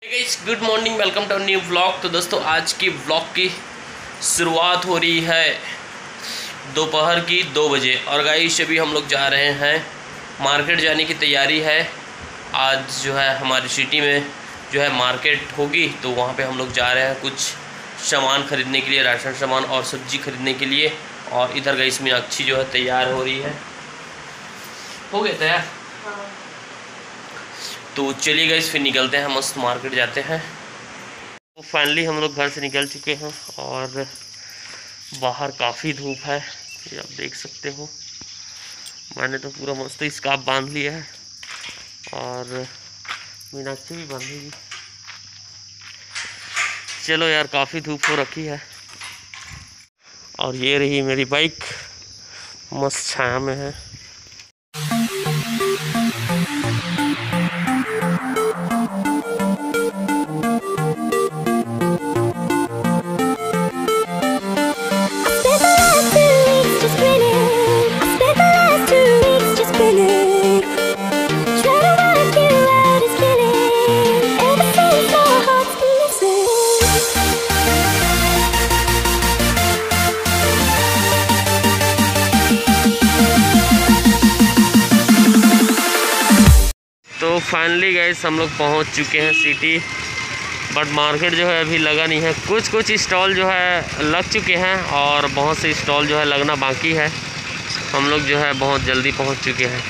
Good morning, welcome to new vlog. तो दोस्तों आज की व्लॉग की शुरुआत हो रही है दोपहर की 2 बजे। और गाइस अभी हम लोग जा रहे हैं, मार्केट जाने की तैयारी है। आज जो है हमारी सिटी में जो है मार्केट होगी, तो वहाँ पे हम लोग जा रहे हैं कुछ सामान ख़रीदने के लिए, राशन सामान और सब्जी ख़रीदने के लिए। और इधर गाइस मीनाक्षी जो है तैयार हो रही है। हो गया तैयार? तो चलिए गाइस फिर निकलते हैं, मस्त मार्केट जाते हैं। तो फाइनली हम लोग घर से निकल चुके हैं और बाहर काफ़ी धूप है, ये आप देख सकते हो। मैंने तो पूरा मस्त स्कार्फ बांध लिया है और मीनाक्षी भी बांधेगी। चलो यार, काफ़ी धूप हो रखी है। और ये रही मेरी बाइक, मस्त छाया में है। तो फाइनली गाइस हम लोग पहुंच चुके हैं सिटी, बट मार्केट जो है अभी लगा नहीं है। कुछ स्टॉल जो है लग चुके हैं और बहुत से स्टॉल जो है लगना बाकी है। हम लोग जो है बहुत जल्दी पहुंच चुके हैं।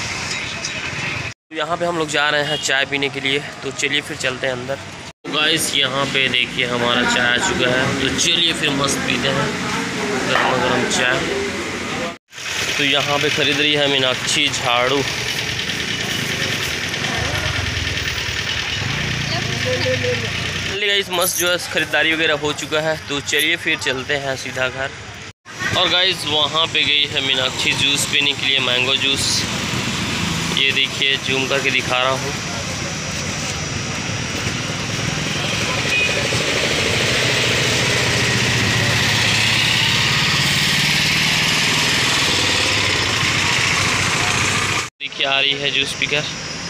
तो यहाँ पे हम लोग जा रहे हैं चाय पीने के लिए, तो चलिए फिर चलते हैं अंदर। तो गाइस यहाँ पे देखिए हमारा चाय आ चुका है, तो चलिए फिर मस्त पीते हैं गर्मा गर्म चाय। तो यहाँ पे ख़रीद रही है मीनाक्षी झाड़ू। गाइस मस्त जो है ख़रीदारी वगैरह हो चुका है, तो चलिए फिर चलते हैं सीधा घर। और गाइस वहाँ पे गई है मीनाक्षी जूस पीने के लिए, मैंगो जूस। ये देखिए जूम करके दिखा रहा हूँ। देखिए आ रही है जूस पीकर।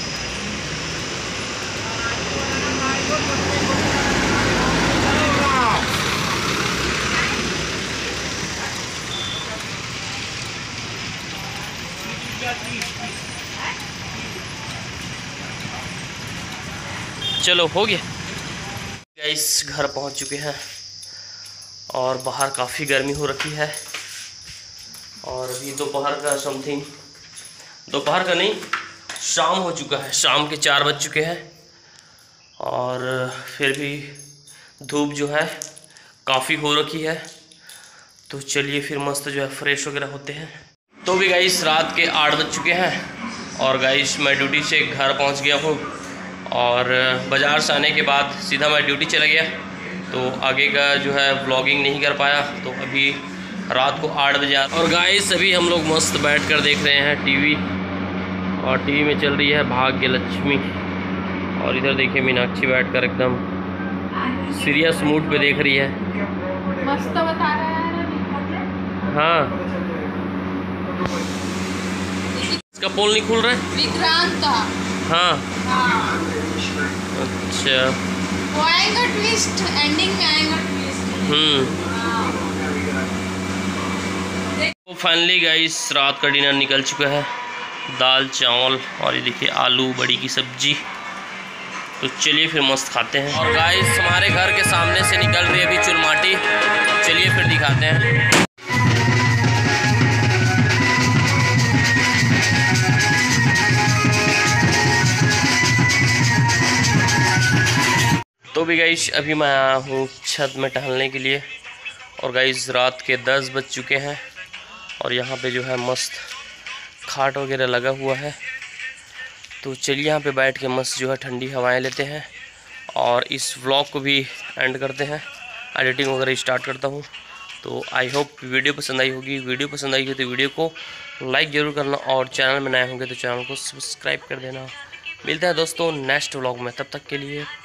चलो हो गया गाइस, घर पहुंच चुके हैं और बाहर काफ़ी गर्मी हो रखी है। और अभी दोपहर का समथिंग, दोपहर का नहीं शाम हो चुका है, शाम के 4 बज चुके हैं। और फिर भी धूप जो है काफ़ी हो रखी है। तो चलिए फिर मस्त जो है फ्रेश वगैरह होते हैं। तो भी गाइस रात के 8 बज चुके हैं और गाइस मैं ड्यूटी से घर पहुंच गया हूं। और बाज़ार से आने के बाद सीधा मैं ड्यूटी चला गया, तो आगे का जो है व्लॉगिंग नहीं कर पाया। तो अभी रात को 8 बजे और गाइस अभी हम लोग मस्त बैठकर देख रहे हैं टीवी। और टीवी में चल रही है भाग्य लक्ष्मी। और इधर देखिए मीनाक्षी बैठकर एकदम सीरियस मूड पे देख रही है। मस्त बता रहा है। हाँ, इसका पोल नहीं खुल रहा है। विक्रांत। हाँ हाँ। अच्छा, वो आएगा ट्विस्ट, एंडिंग में आएगा ट्विस्ट। तो फाइनली गाइस रात का डिनर निकल चुका है, दाल चावल और ये देखिए आलू बड़ी की सब्जी। तो चलिए फिर मस्त खाते हैं। और गाइस हमारे घर के सामने से निकल रही है अभी चुरमाटी, चलिए फिर दिखाते हैं। तो भी गाइस अभी मैं आया हूँ छत में टहलने के लिए। और गाइस रात के 10 बज चुके हैं और यहाँ पे जो है मस्त खाट वगैरह लगा हुआ है। तो चलिए यहाँ पे बैठ के मस्त जो है ठंडी हवाएं लेते हैं और इस व्लॉग को भी एंड करते हैं, एडिटिंग वगैरह स्टार्ट करता हूँ। तो आई होप वीडियो पसंद आई होगी। वीडियो पसंद आई हो तो वीडियो को लाइक ज़रूर करना और चैनल में नए होंगे तो चैनल को सब्सक्राइब कर देना। मिलते हैं दोस्तों नेक्स्ट व्लॉग में, तब तक के लिए